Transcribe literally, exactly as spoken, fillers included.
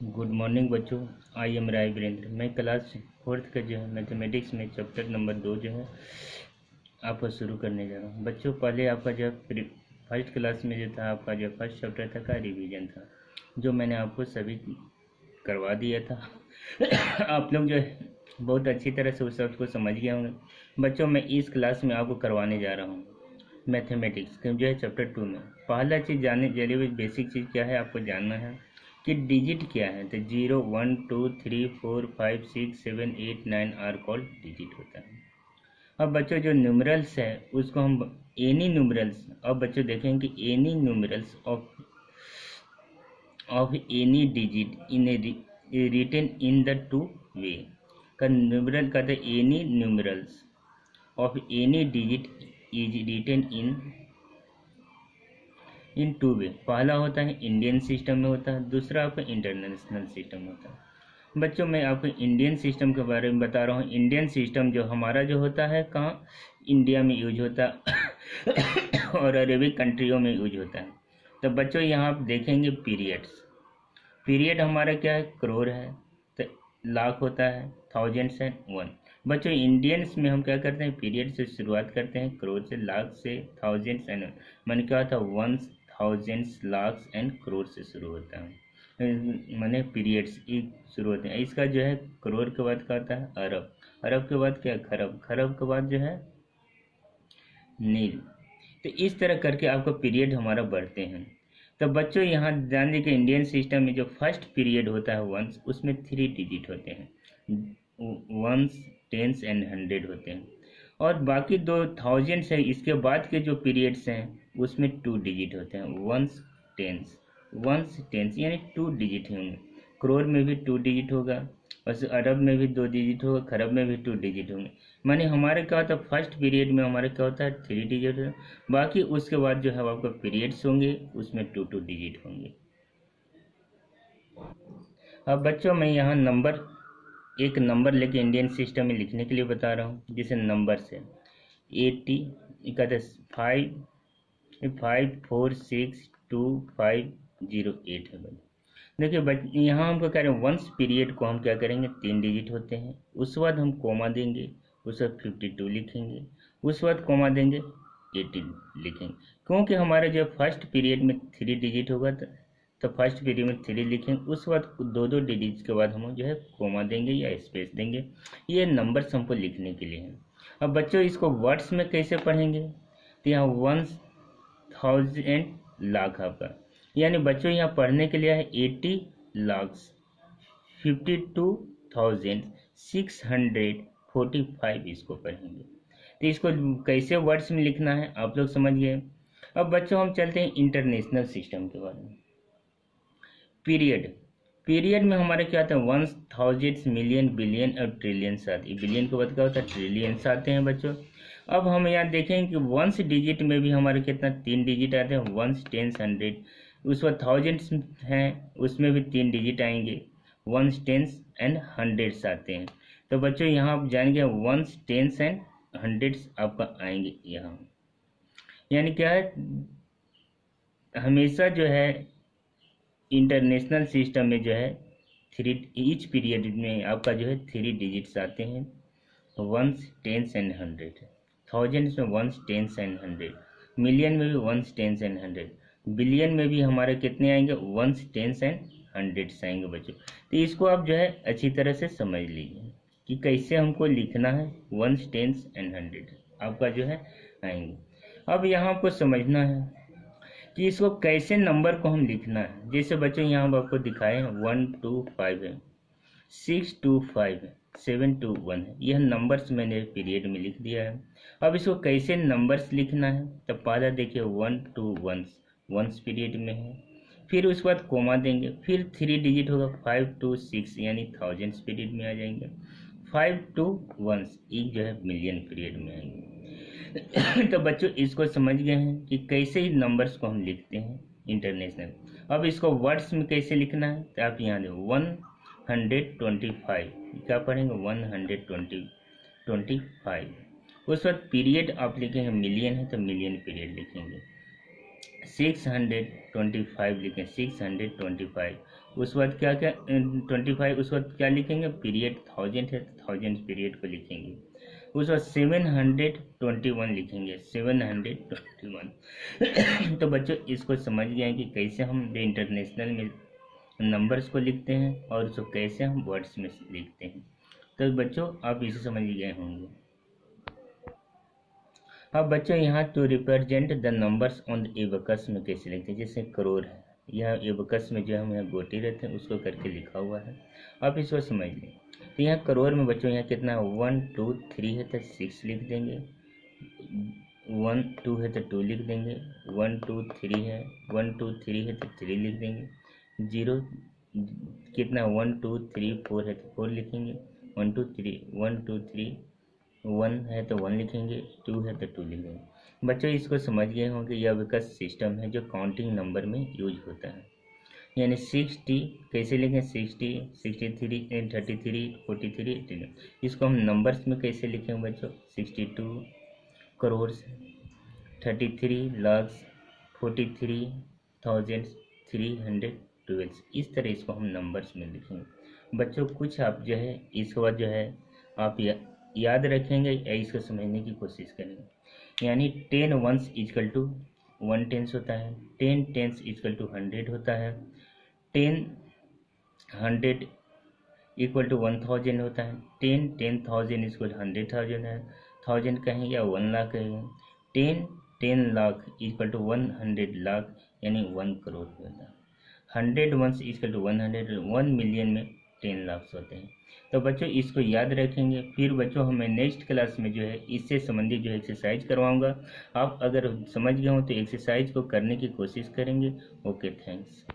Good morning बच्चों। I am Rai Virendra. मैं class fourth का जो है मैथमेटिक्स में चैप्टर नंबर दो जो है आपको शुरू करने जा रहा हूँ। बच्चों पहले आपका जो है फर्स्ट क्लास में जो था आपका जो फर्स्ट चैप्टर था का रिवीजन था, जो मैंने आपको सभी करवा दिया था। आप लोग जो है बहुत अच्छी तरह से उस सब को समझ गए होंगे। बच्चों मैं इस क्लास में आपको करवाने जा रहा हूँ मैथमेटिक्स के जो है चैप्टर टू में पहला चीज़ जानने जरिए हुई बेसिक चीज़ क्या है आपको जानना है कि डिजिट क्या है। तो zero one two three four five six seven eight nine are called digit होता है। अब बच्चों जो न्यूमरल्स है उसको हम एनी न्यूमरल्स, अब बच्चों देखेंगे कि any numerals of of any digit in written in the two way का न्यूमरल का था any numerals of any digit is written in in two way. पहला होता है इंडियन सिस्टम में होता है, दूसरा आपका इंटरनेशनल सिस्टम में होता है। बच्चों मैं आपको इंडियन सिस्टम के बारे में बता रहा हूँ। इंडियन सिस्टम जो हमारा जो होता है कहाँ इंडिया में यूज होता है और अरेबिक कंट्रियों में यूज होता है। तो बच्चों यहाँ आप देखेंगे पीरियड्स, पीरियड हमारा क्या है करोड़ है, तो लाख होता है थाउजेंड्स एंड वन। बच्चों इंडियंस में हम क्या करते हैं पीरियड से शुरुआत करते हैं, करोड़ से, लाख से, थाउजेंड्स एंड मैंने क्या था one thousands lakh and crore से शुरू होता है, मैंने पीरियड्स की शुरू होते हैं। इसका जो है करोड़ के बाद क्या होता है अरब, अरब के बाद क्या खरब, खरब के बाद जो है नील। तो इस तरह करके आपका पीरियड हमारा बढ़ते हैं। तो बच्चों यहाँ जान लीजिए कि इंडियन सिस्टम में जो फर्स्ट पीरियड होता है वंस, उसमें थ्री डिजिट होते हैं, वंस टेंस एंड हंड्रेड होते हैं। और बाकी दो थाउजेंड्स है इसके बाद के जो पीरियड्स हैं उसमें टू डिजिट होते हैं, वंस टेंस, वंस टेंस यानी टू डिजिट होंगे। करोड़ में भी टू डिजिट होगा, और अरब में भी दो डिजिट होगा, खरब में भी टू डिजिट होंगे। माने हमारे क्या होता है फर्स्ट पीरियड में हमारे क्या होता है थ्री डिजिट है, बाकी उसके बाद जो है आपका पीरियड्स होंगे उसमें टू टू डिजिट होंगे। अब बच्चों मैं यहाँ नंबर एक नंबर लेके इंडियन सिस्टम में लिखने के लिए बता रहा हूँ, जैसे नंबर से एटी कहते five five four six two five zero eight है। देखिए बच यहाँ हमको कह रहे हैं वंस पीरियड को हम क्या करेंगे तीन डिजिट होते हैं, उस बाद हम कोमा देंगे, उस बाद फिफ्टी टू लिखेंगे, उस बाद कोमा देंगे एटी लिखेंगे। क्योंकि हमारे जो फर्स्ट पीरियड में थ्री डिजिट होगा तो, तो फर्स्ट पीरियड में थ्री लिखेंगे, उस बाद दो दो डिजिट के बाद हम जो है कोमा देंगे या स्पेस देंगे। ये नंबर्स हमको लिखने के लिए हैं। अब बच्चों इसको वर्ड्स में कैसे पढ़ेंगे, तो यहाँ वन थाउजेंड लाख आपका, यानी बच्चों यहाँ पढ़ने के लिए है eighty lakhs fifty two thousand six hundred forty five, इसको पढ़ेंगे। तो इसको कैसे वर्ड्स में लिखना है आप लोग समझ गए। अब बच्चों हम चलते हैं इंटरनेशनल सिस्टम के बारे में। पीरियड, पीरियड में हमारे क्या आता है वन थाउजेंड मिलियन बिलियन और ट्रिलियंस आते हैं, बिलियन के बाद क्या होता है ट्रिलियंस आते हैं बच्चों। अब हम यहाँ देखेंगे कि वंस डिजिट में भी हमारे कितना तीन डिजिट आते हैं, वंस टेंस हंड्रेड, उस बाद थाउजेंड्स हैं उसमें भी तीन डिजिट आएंगे, वंस टेंस एंड हंड्रेड्स आते हैं। तो बच्चों यहाँ आप जानेंगे वंस टेंस एंड हंड्रेड्स आपका आएंगे यहाँ। यानी क्या है हमेशा जो है इंटरनेशनल सिस्टम में जो है थ्री ईच पीरियड में आपका जो है थ्री डिजिट्स आते हैं, ones tens and hundred, thousands में ones tens and hundred, million में भी ones tens and hundred, billion में भी हमारे कितने आएंगे वंस टेंस एंड हंड्रेड्स आएंगे बच्चों। तो इसको आप जो है अच्छी तरह से समझ लीजिए कि कैसे हमको लिखना है वंस टेंस एंड हंड्रेड आपका जो है आएंगे। अब यहाँ आपको समझना है कि इसको कैसे नंबर को हम लिखना है। जैसे बच्चों यहाँ हम आपको दिखाए हैं वन टू फाइव है, सिक्स टू फाइव है, सेवन टू वन है, यह नंबर्स मैंने पीरियड में लिख दिया है। अब इसको कैसे नंबर्स लिखना है, तो पहला देखिए one two ones, ones period में है, फिर उसके बाद कोमा देंगे, फिर थ्री डिजिट होगा फाइव टू सिक्स यानी थाउजेंड्स पीरियड में आ जाएंगे, फाइव टू वंस एक जो है मिलियन पीरियड में आएंगे। तो बच्चों इसको समझ गए हैं कि कैसे ही नंबर्स को हम लिखते हैं इंटरनेशनल। अब इसको वर्ड्स में कैसे लिखना है, तो आप यहाँ देखो वन हंड्रेड ट्वेंटी फाइव क्या पढ़ेंगे one hundred twenty twenty five, उस वक्त पीरियड आप लिखेंगे मिलियन है तो मिलियन पीरियड लिखेंगे, सिक्स हंड्रेड ट्वेंटी फाइव लिखें सिक्स हंड्रेड ट्वेंटी फाइव, उस बाद क्या क्या ट्वेंटी फाइव उस बाद क्या लिखेंगे, पीरियड थाउजेंड है तो थाउजेंड पीरियड को लिखेंगे। उस बाद सेवन हंड्रेड ट्वेंटी वन लिखेंगे, सेवन हंड्रेड ट्वेंटी वन। तो बच्चों इसको समझ गए हैं कि कैसे हम जो इंटरनेशनल में नंबर्स को लिखते हैं और उसको कैसे हम वर्ड्स में लिखते हैं। तो बच्चों आप इसे समझ गए होंगे। अब बच्चों यहाँ to represent the numbers on the abacus में कैसे लिखते हैं, जैसे करोड़ है, यह एबकस में जो हम यहाँ गोटी रहते हैं उसको करके लिखा हुआ है, आप इसको समझ लें। तो यहाँ करोड़ में बच्चों यहाँ कितना वन टू थ्री है तो सिक्स लिख देंगे, वन टू है तो टू लिख देंगे, वन टू थ्री है वन टू थ्री है तो थ्री लिख देंगे, जीरो कितना वन टू थ्री फोर है तो फोर लिखेंगे, one two three one two three one है तो वन लिखेंगे, टू है तो टू लिखेंगे। बच्चों इसको समझ गए होंगे, यह विकस सिस्टम है जो काउंटिंग नंबर में यूज होता है। यानी सिक्सटी कैसे लिखें, sixty sixty three thirty three forty three, इसको हम नंबर्स में कैसे लिखें बच्चों, sixty two crore, thirty three lakh, forty three thousand three hundred twelve, इस तरह इसको हम नंबर्स में लिखेंगे। बच्चों कुछ आप जो है इसके बाद जो है आप या, याद रखेंगे या इसको समझने की कोशिश करेंगे। यानी ten ones equal to one tens होता है, ten tens equal to hundred होता है, ten hundred equal to one thousand होता है, ten ten thousand equal hundred thousand है, थाउजेंड कहें या वन लाख कहें, ten ten lakh equal to one hundred lakh यानी वन करोड़ होता है, hundred ones equal to one hundred, one million में टेन लाख होते हैं। तो बच्चों इसको याद रखेंगे। फिर बच्चों हमें नेक्स्ट क्लास में जो है इससे संबंधित जो है एक्सरसाइज करवाऊंगा। आप अगर समझ गए हो तो एक्सरसाइज को करने की कोशिश करेंगे। Okay, thanks.